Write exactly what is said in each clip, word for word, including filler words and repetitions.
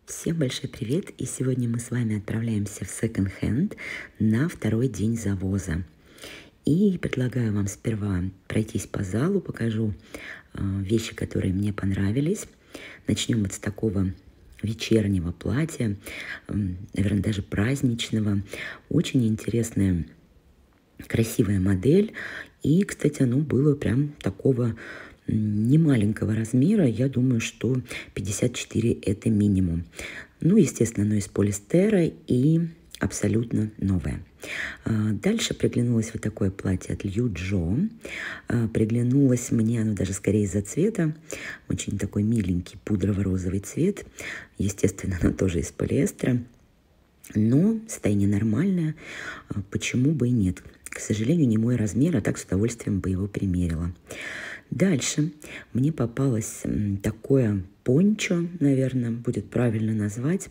Всем большой привет! И сегодня мы с вами отправляемся в секонд-хенд на второй день завоза. И предлагаю вам сперва пройтись по залу, покажу э, вещи, которые мне понравились. Начнем вот с такого вечернего платья, э, наверное, даже праздничного. Очень интересная, красивая модель. И, кстати, оно было прям такого немаленького размера. Я думаю, что пятьдесят четыре это минимум. Ну, естественно, оно из полиэстера и абсолютно новое. Дальше приглянулось вот такое платье от Лью Джо. Приглянулось мне оно даже скорее из-за цвета. Очень такой миленький пудрово-розовый цвет. Естественно, оно тоже из полиэстера. Но состояние нормальное. Почему бы и нет? К сожалению, не мой размер, а так с удовольствием бы его примерила. Дальше мне попалось такое пончо, наверное, будет правильно назвать,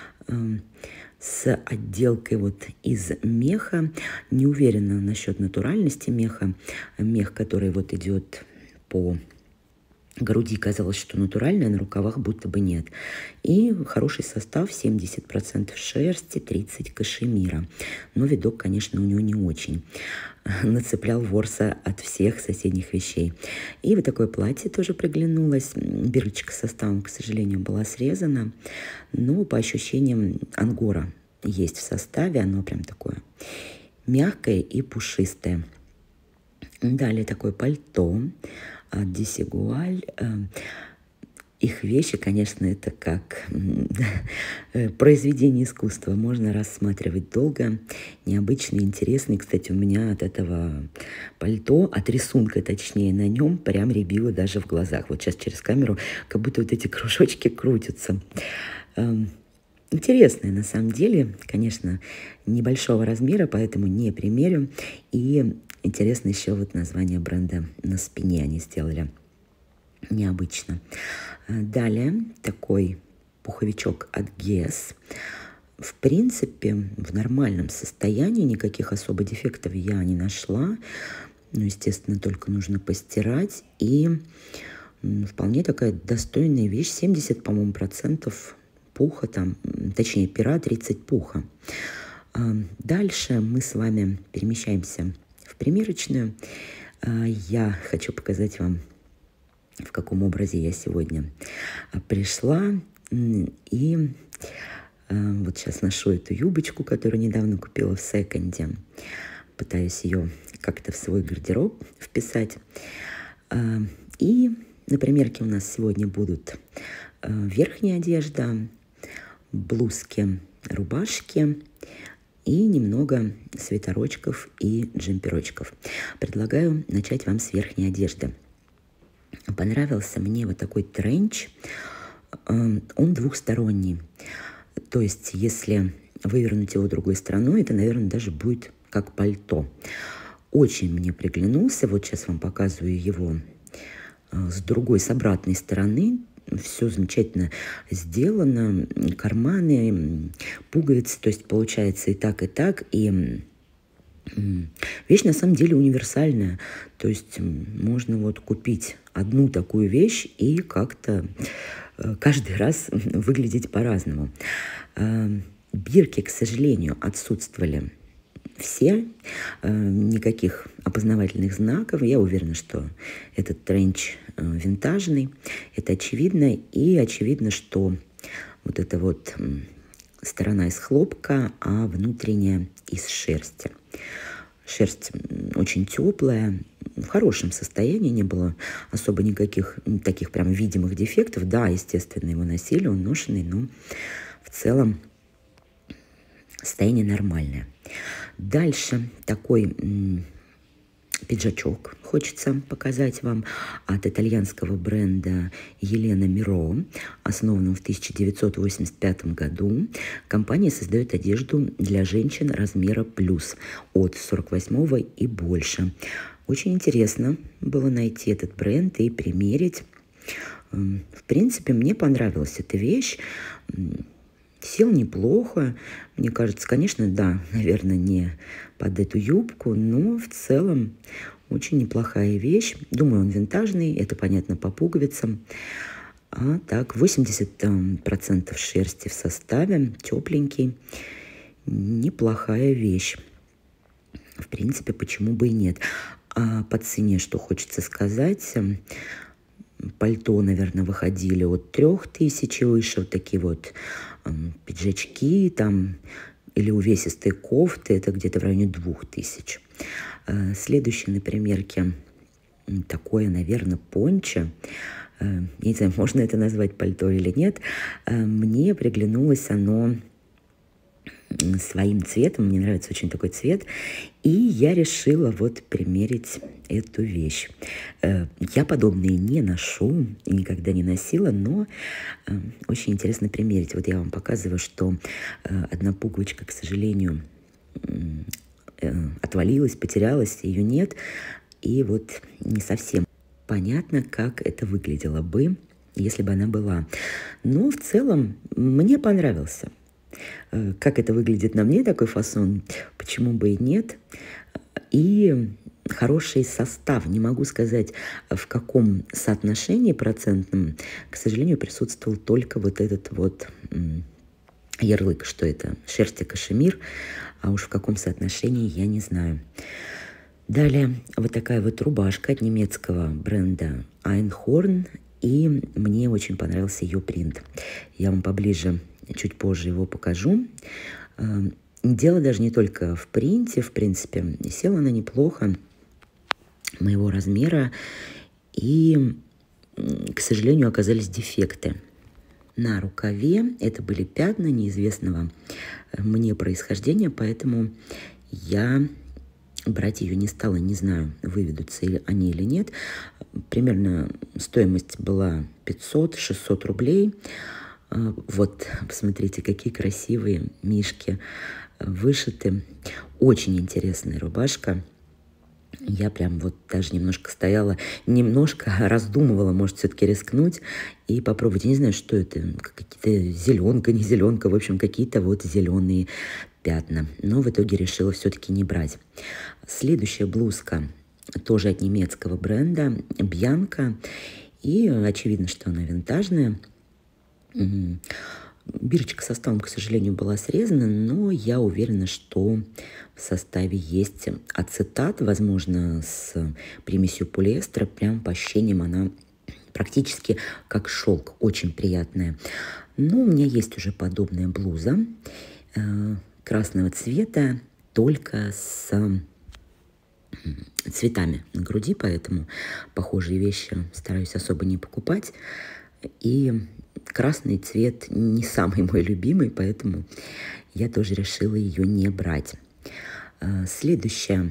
с отделкой вот из меха. Не уверена насчет натуральности меха. Мех, который вот идет по груди, казалось, что натуральная, на рукавах будто бы нет. И хороший состав, семьдесят процентов шерсти, тридцать процентов кашемира. Но видок, конечно, у него не очень. Нацеплял ворса от всех соседних вещей. И вот такое платье тоже приглянулось. Бирочка с составом, к сожалению, была срезана. Но по ощущениям ангора есть в составе. Оно прям такое мягкое и пушистое. Далее такое пальто от Desigual. Их вещи, конечно, это как произведение искусства. Можно рассматривать долго. Необычный, интересный. Кстати, у меня от этого пальто, от рисунка, точнее, на нем прям рябило даже в глазах. Вот сейчас через камеру как будто вот эти кружочки крутятся. Интересное на самом деле. Конечно, небольшого размера, поэтому не примерю. И интересно еще вот название бренда на спине они сделали. Необычно. Далее такой пуховичок от Guess. В принципе, в нормальном состоянии, никаких особо дефектов я не нашла. Ну, естественно, только нужно постирать. И вполне такая достойная вещь. семьдесят, по-моему, процентов пуха там, точнее, пера, тридцать пуха. Дальше мы с вами перемещаемся в примерочную. Я хочу показать вам, в каком образе я сегодня пришла. И вот сейчас ношу эту юбочку, которую недавно купила в секонде. Пытаюсь ее как-то в свой гардероб вписать. И на примерке у нас сегодня будут верхняя одежда, блузки, рубашки и немного свитерочков и джемперочков. Предлагаю начать вам с верхней одежды. Понравился мне вот такой тренч. Он двухсторонний. То есть, если вывернуть его другой стороной, это, наверное, даже будет как пальто. Очень мне приглянулся. Вот сейчас вам показываю его с другой, с обратной стороны. Все замечательно сделано. Карманы, пуговицы. То есть, получается и так, и так. И вещь на самом деле универсальная. То есть можно вот купить одну такую вещь и как-то каждый раз выглядеть по-разному. Бирки, к сожалению, отсутствовали все. Никаких опознавательных знаков. Я уверена, что этот тренч винтажный. Это очевидно. И очевидно, что вот эта вот сторона из хлопка, а внутренняя из шерсти. Шерсть очень теплая, в хорошем состоянии, не было особо никаких таких прям видимых дефектов. Да, естественно, его носили, он ношенный, но в целом состояние нормальное. Дальше такой пиджачок хочется показать вам от итальянского бренда Елена Миро, основанного в тысяча девятьсот восемьдесят пятом году. Компания создает одежду для женщин размера плюс от сорок восьмого и больше. Очень интересно было найти этот бренд и примерить. В принципе, мне понравилась эта вещь. Сел неплохо. Мне кажется, конечно, да, наверное, не под эту юбку, но в целом очень неплохая вещь. Думаю, он винтажный, это понятно по пуговицам. А так, восемьдесят процентов шерсти в составе, тепленький, неплохая вещь. В принципе, почему бы и нет. А по цене, что хочется сказать, пальто, наверное, выходили от трех тысяч и выше, вот такие вот э, пиджачки там или увесистые кофты, это где-то в районе двух тысяч. Э, следующее на примерке такое, наверное, пончо. Э, не знаю, можно это назвать пальто или нет. Э, мне приглянулось оно своим цветом, мне нравится очень такой цвет, и я решила вот примерить эту вещь. Я подобные не ношу, никогда не носила, но очень интересно примерить. Вот я вам показываю, что одна пуговичка, к сожалению, отвалилась, потерялась, ее нет, и вот не совсем понятно, как это выглядело бы, если бы она была. Но в целом мне понравился. Как это выглядит на мне, такой фасон, почему бы и нет. И хороший состав, не могу сказать, в каком соотношении процентном, к сожалению, присутствовал только вот этот вот ярлык, что это шерсть и кашемир, а уж в каком соотношении я не знаю. Далее вот такая вот рубашка от немецкого бренда Einhorn, и мне очень понравился ее принт. Я вам поближе чуть позже его покажу. Дело даже не только в принте, в принципе, села она неплохо, моего размера, и, к сожалению, оказались дефекты. На рукаве это были пятна неизвестного мне происхождения, поэтому я брать ее не стала, не знаю, выведутся ли они или нет. Примерно стоимость была пятьсот-шестьсот рублей. Вот, посмотрите, какие красивые мишки вышиты. Очень интересная рубашка. Я прям вот даже немножко стояла, немножко раздумывала, может, все-таки рискнуть и попробовать. Я не знаю, что это, какие-то зеленка, не зеленка, в общем, какие-то вот зеленые пятна. Но в итоге решила все-таки не брать. Следующая блузка тоже от немецкого бренда Бьянка. И очевидно, что она винтажная. Бирочка с составом, к сожалению, была срезана, но я уверена, что в составе есть ацетат, возможно, с примесью полиэстера. Прям по ощущениям она практически как шелк, очень приятная. Но у меня есть уже подобная блуза э, красного цвета, только с цветами на груди, поэтому похожие вещи стараюсь особо не покупать. И красный цвет не самый мой любимый, поэтому я тоже решила ее не брать. Следующая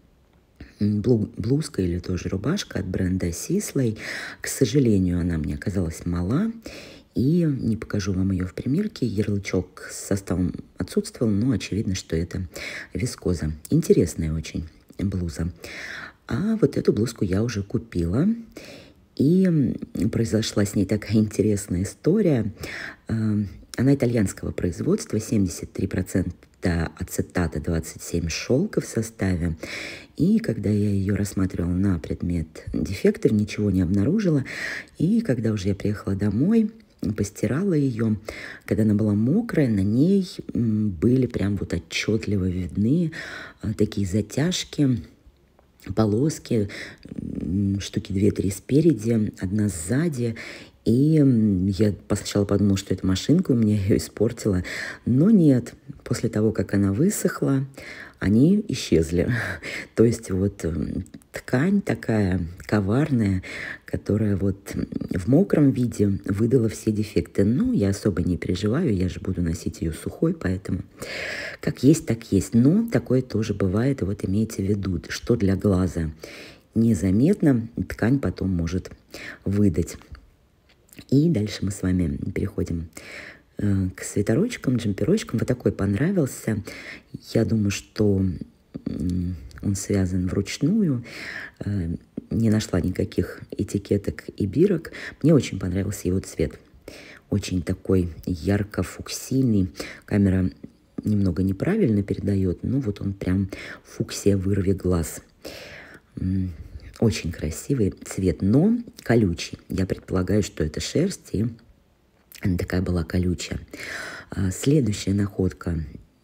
блузка или тоже рубашка от бренда Sisley. К сожалению, она мне оказалась мала, и не покажу вам ее в примерке. Ярлычок с составом отсутствовал, но очевидно, что это вискоза. Интересная очень блуза. А вот эту блузку я уже купила. И произошла с ней такая интересная история. Она итальянского производства, семьдесят три процента ацетата, двадцать семь процентов шелка в составе. И когда я ее рассматривала на предмет дефектов, ничего не обнаружила. И когда уже я приехала домой, постирала ее, когда она была мокрая, на ней были прям вот отчетливо видны такие затяжки, полоски, штуки две-три спереди, одна сзади. И я сначала подумала, что это машинка у меня ее испортила. Но нет, после того, как она высохла, они исчезли. То есть вот ткань такая коварная, которая вот в мокром виде выдала все дефекты. Но я особо не переживаю, я же буду носить ее сухой, поэтому как есть, так есть. Но такое тоже бывает, и вот имейте в виду, что для глаза незаметно, ткань потом может выдать. И дальше мы с вами переходим э, к свитерочкам, джемперочкам. Вот такой понравился. Я думаю, что э, он связан вручную. Э, не нашла никаких этикеток и бирок. Мне очень понравился его цвет. Очень такой ярко-фуксийный. Камера немного неправильно передает, но вот он прям фуксия, вырви глаз. Очень красивый цвет, но колючий. Я предполагаю, что это шерсть, и она такая была колючая. Следующая находка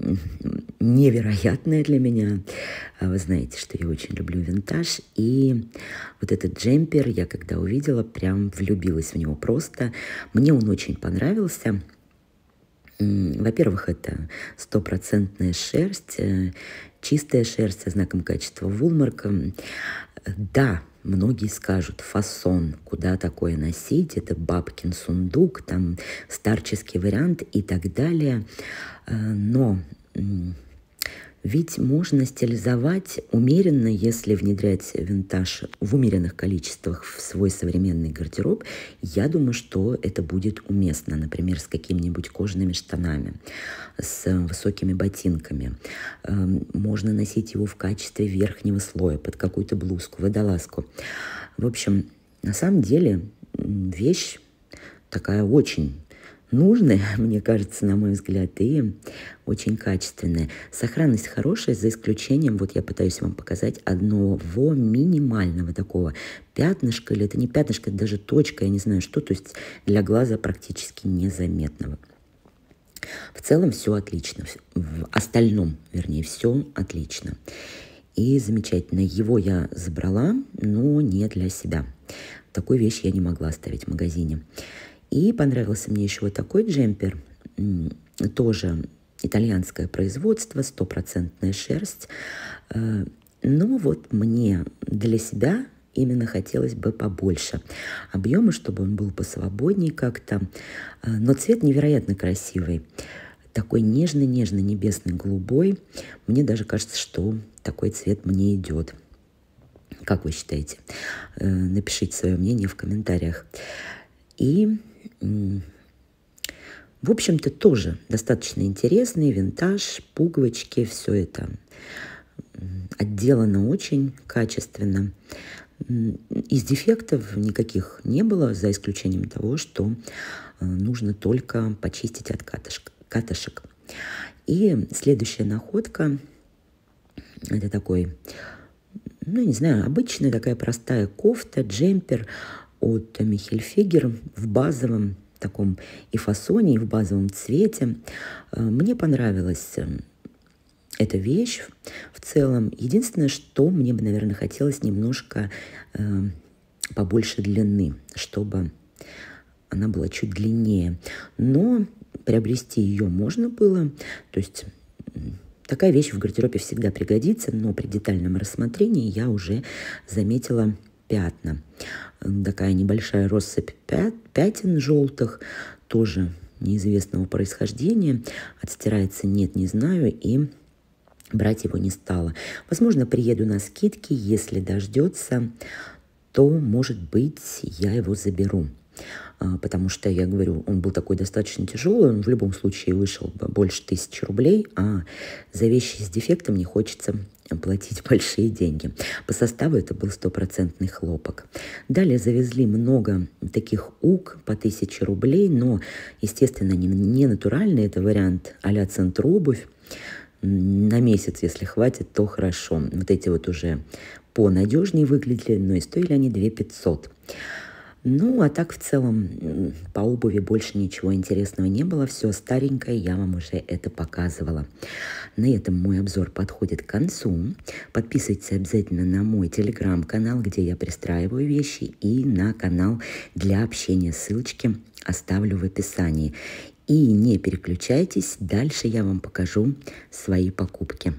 невероятная для меня. Вы знаете, что я очень люблю винтаж. И вот этот джемпер, я когда увидела, прям влюбилась в него просто. Мне он очень понравился. Во-первых, это стопроцентная шерсть, чистая шерсть со знаком качества Вулмарка. Да, многие скажут, фасон, куда такое носить, это бабкин сундук, там старческий вариант и так далее. Но ведь можно стилизовать умеренно, если внедрять винтаж в умеренных количествах в свой современный гардероб. Я думаю, что это будет уместно, например, с какими-нибудь кожаными штанами, с высокими ботинками. Можно носить его в качестве верхнего слоя под какую-то блузку, водолазку. В общем, на самом деле вещь такая очень нужная, мне кажется, на мой взгляд, и очень качественная. Сохранность хорошая, за исключением, вот я пытаюсь вам показать, одного минимального такого пятнышка, или это не пятнышко, это даже точка, я не знаю что, то есть для глаза практически незаметного. В целом все отлично, в остальном, вернее, все отлично. И замечательно, его я забрала, но не для себя. Такую вещь я не могла оставить в магазине. И понравился мне еще вот такой джемпер, тоже итальянское производство, стопроцентная шерсть. Но вот мне для себя именно хотелось бы побольше объема, чтобы он был посвободнее как-то. Но цвет невероятно красивый, такой нежный-нежный, небесный, голубой. Мне даже кажется, что такой цвет мне идет. Как вы считаете? Напишите свое мнение в комментариях. И в общем-то, тоже достаточно интересный винтаж, пуговички, все это отделано очень качественно. Из дефектов никаких не было, за исключением того, что нужно только почистить от катышек. И следующая находка, это такой, ну, не знаю, обычная такая простая кофта, джемпер от Tommy Hilfiger в базовом таком и фасоне, и в базовом цвете. Мне понравилась эта вещь в целом. Единственное, что мне бы, наверное, хотелось немножко э, побольше длины, чтобы она была чуть длиннее. Но приобрести ее можно было. То есть такая вещь в гардеробе всегда пригодится, но при детальном рассмотрении я уже заметила пятна. Такая небольшая россыпь пят, пятен желтых, тоже неизвестного происхождения. Отстирается нет, не знаю, и брать его не стала. Возможно, приеду на скидки, если дождется, то, может быть, я его заберу. Потому что, я говорю, он был такой достаточно тяжелый, он в любом случае вышел бы больше тысячи рублей, а за вещи с дефектом не хочется платить большие деньги. По составу это был стопроцентный хлопок. Далее завезли много таких уг по тысяче рублей, но, естественно, не, не натуральный, это вариант а-ля Центробувь. На месяц, если хватит, то хорошо. Вот эти вот уже понадежнее выглядели, но и стоили они две тысячи пятьсот. Ну, а так в целом по обуви больше ничего интересного не было. Все старенькое, я вам уже это показывала. На этом мой обзор подходит к концу. Подписывайтесь обязательно на мой телеграм-канал, где я пристраиваю вещи, и на канал для общения. Ссылочки оставлю в описании. И не переключайтесь, дальше я вам покажу свои покупки.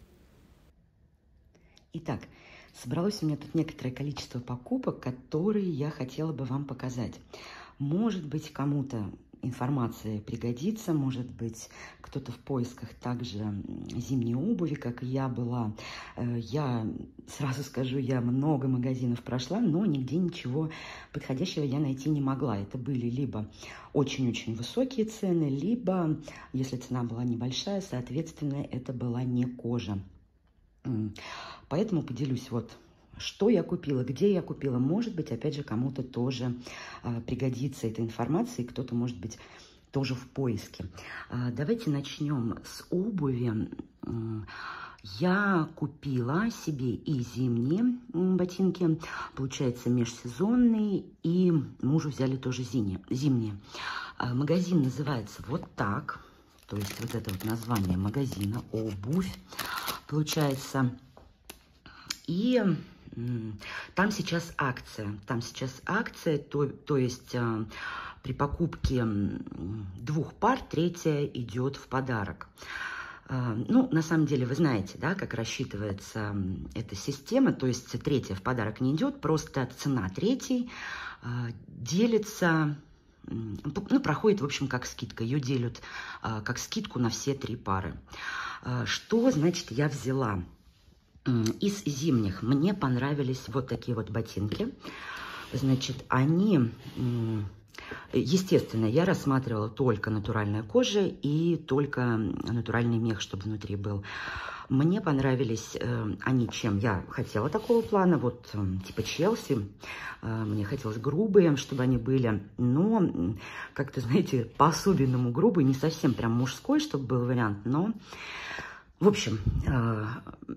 Итак, собралось у меня тут некоторое количество покупок, которые я хотела бы вам показать. Может быть, кому-то информация пригодится, может быть, кто-то в поисках также зимней обуви, как и я была. Я сразу скажу, я много магазинов прошла, но нигде ничего подходящего я найти не могла. Это были либо очень-очень высокие цены, либо, если цена была небольшая, соответственно, это была не кожа. Поэтому поделюсь вот, что я купила, где я купила. Может быть, опять же, кому-то тоже а, пригодится эта информация, и кто-то, может быть, тоже в поиске. А, давайте начнем с обуви. Я купила себе и зимние ботинки, получается, межсезонные, и мужу взяли тоже зимние. зимние. Магазин называется вот так, то есть вот это вот название магазина, обувь, получается. И там сейчас акция, там сейчас акция, то, то есть при покупке двух пар третья идет в подарок. Ну, на самом деле, вы знаете, да, как рассчитывается эта система, то есть третья в подарок не идет, просто цена третьей делится, ну, проходит, в общем, как скидка, ее делят как скидку на все три пары. Что, значит, я взяла? Из зимних мне понравились вот такие вот ботинки, значит, они... Естественно, я рассматривала только натуральная кожа и только натуральный мех, чтобы внутри был. Мне понравились э, они чем? Я хотела такого плана, вот э, типа Челси. Э, мне хотелось грубые, чтобы они были, но как-то, знаете, по-особенному грубые, не совсем прям мужской, чтобы был вариант, но, в общем... Э,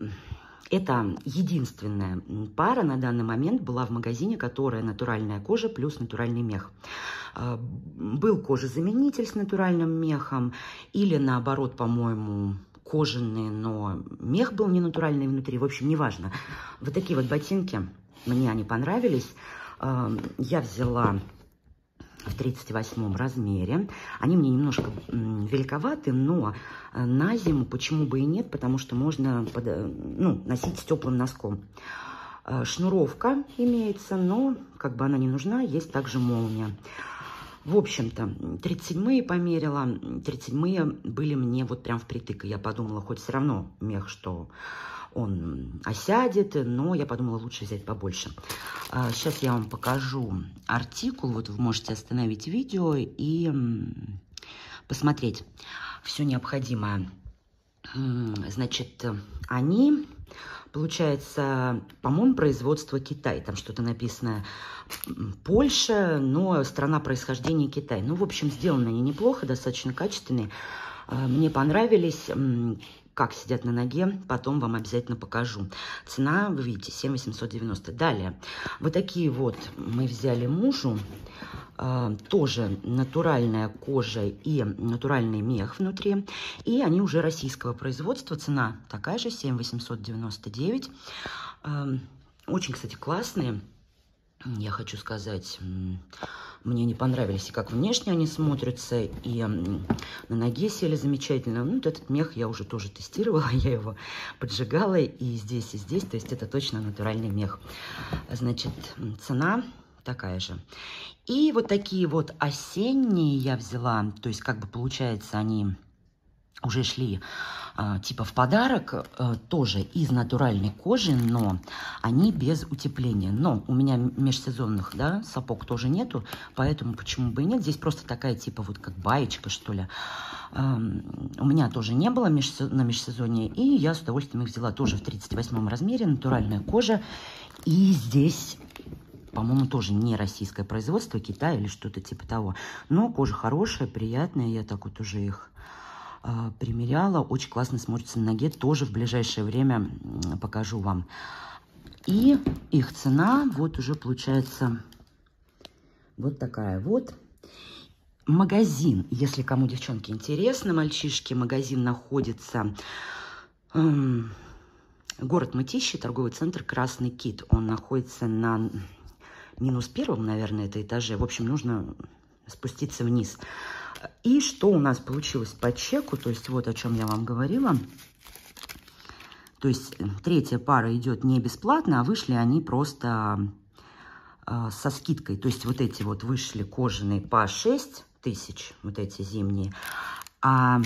Это единственная пара на данный момент была в магазине, которая натуральная кожа плюс натуральный мех. Был кожезаменитель с натуральным мехом или наоборот, по-моему, кожаный, но мех был не натуральный внутри. В общем, неважно. Вот такие вот ботинки, мне они понравились. Я взяла в тридцать восьмом размере. Они мне немножко великоваты, но на зиму почему бы и нет, потому что можно под, ну, носить с теплым носком. Шнуровка имеется, но как бы она не нужна, есть также молния. В общем-то, тридцать седьмые померила, тридцать седьмые были мне вот прям впритык. Я подумала, хоть все равно мех, что он осядет, но я подумала, лучше взять побольше. Сейчас я вам покажу артикул, вот вы можете остановить видео и посмотреть все необходимое. Значит, они, получается, по-моему, производство Китай, там что-то написано Польша, но страна происхождения Китай. Ну, в общем, сделаны они неплохо, достаточно качественные. Мне понравились, как сидят на ноге, потом вам обязательно покажу. Цена, вы видите, семь тысяч восемьсот девяносто. Далее, вот такие вот мы взяли мужу, э, тоже натуральная кожа и натуральный мех внутри, и они уже российского производства, цена такая же, семь тысяч восемьсот девяносто девять. Э, очень, кстати, классные. Я хочу сказать, мне не понравились, и как внешне они смотрятся, и на ноге сели замечательно. Ну, вот этот мех я уже тоже тестировала, я его поджигала и здесь, и здесь, то есть это точно натуральный мех. Значит, цена такая же. И вот такие вот осенние я взяла, то есть как бы получается они... уже шли э, типа в подарок, э, тоже из натуральной кожи, но они без утепления. Но у меня межсезонных, да, сапог тоже нету, поэтому почему бы и нет. Здесь просто такая типа вот как баечка, что ли. Э, у меня тоже не было межсез... на межсезонье, и я с удовольствием их взяла тоже в тридцать восьмом размере, натуральная кожа. И здесь... по-моему, тоже не российское производство, Китай или что-то типа того. Но кожа хорошая, приятная, я так вот уже их... примеряла, очень классно смотрится на ноге, тоже в ближайшее время покажу вам. И их цена вот уже получается вот такая вот. Магазин, если кому, девчонки, интересно, мальчишки, магазин находится эм, город Мытищи, торговый центр Красный Кит. Он находится на минус первом, наверное, это этаже. В общем, нужно спуститься вниз. И что у нас получилось по чеку, то есть вот о чем я вам говорила. То есть третья пара идет не бесплатно, а вышли они просто э, со скидкой. То есть вот эти вот вышли кожаные по шесть тысяч, вот эти зимние, а,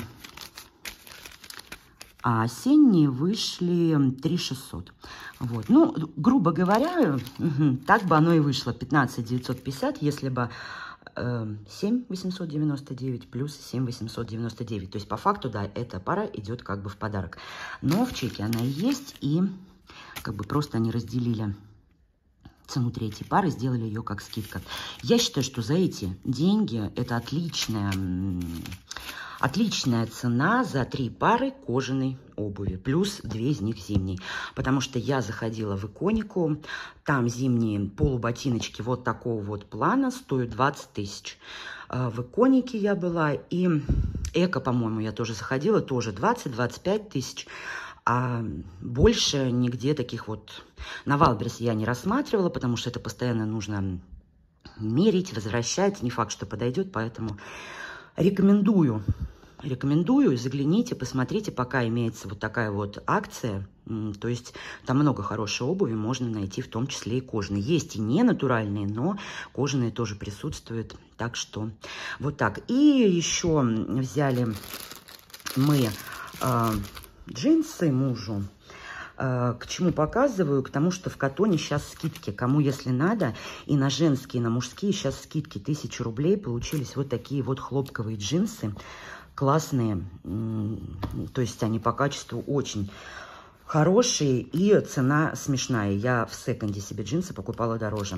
а осенние вышли три тысячи шестьсот. Вот. Ну, грубо говоря, угу, так бы оно и вышло, пятнадцать тысяч девятьсот пятьдесят, если бы... семь тысяч восемьсот девяносто девять плюс семь тысяч восемьсот девяносто девять. То есть, по факту, да, эта пара идет как бы в подарок. Но в чеке она есть, и как бы просто они разделили цену третьей пары, сделали ее как скидка. Я считаю, что за эти деньги это отличная, Отличная цена за три пары кожаной обуви, плюс две из них зимней. Потому что я заходила в Иконику, там зимние полуботиночки вот такого вот плана стоят двадцать тысяч. В Иконике я была, и Эко, по-моему, я тоже заходила, тоже двадцать-двадцать пять тысяч. А больше нигде таких вот на Вайлдберрис я не рассматривала, потому что это постоянно нужно мерить, возвращать. Не факт, что подойдет, поэтому рекомендую. Рекомендую, загляните, посмотрите, пока имеется вот такая вот акция. То есть там много хорошей обуви можно найти, в том числе и кожаные. Есть и не натуральные, но кожаные тоже присутствуют. Так что вот так. И еще взяли мы э, джинсы мужу. К чему показываю? К тому, что в Катоне сейчас скидки. Кому, если надо, и на женские, и на мужские сейчас скидки. Тысячу рублей. Получились вот такие вот хлопковые джинсы. Классные. То есть они по качеству очень хорошие. И цена смешная. Я в секонде себе джинсы покупала дороже.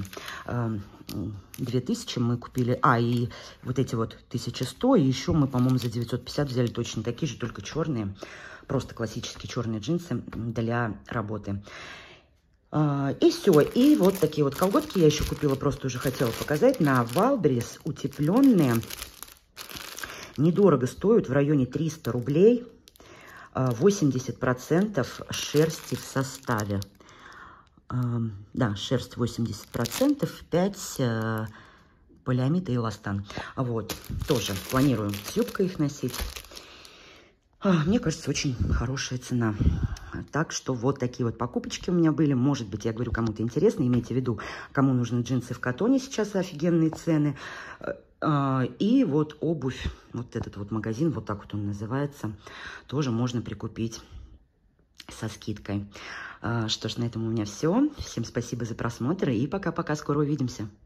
Две тысячи мы купили. А, и вот эти вот тысяча сто. И еще мы, по-моему, за девятьсот пятьдесят взяли точно такие же, только черные. Просто классические черные джинсы для работы. И все. И вот такие вот колготки я еще купила, просто уже хотела показать. На Вайлдберрис утепленные. Недорого стоят, в районе триста рублей. восемьдесят процентов шерсти в составе. Да, шерсть восемьдесят процентов, пять полиамид и эластан. Вот, тоже планирую с юбкой их носить. Мне кажется, очень хорошая цена. Так что вот такие вот покупочки у меня были. Может быть, я говорю, кому-то интересно. Имейте в виду, кому нужны джинсы в Катоне, сейчас офигенные цены. И вот обувь, вот этот вот магазин, вот так вот он называется, тоже можно прикупить со скидкой. Что ж, на этом у меня все. Всем спасибо за просмотр и пока-пока, скоро увидимся.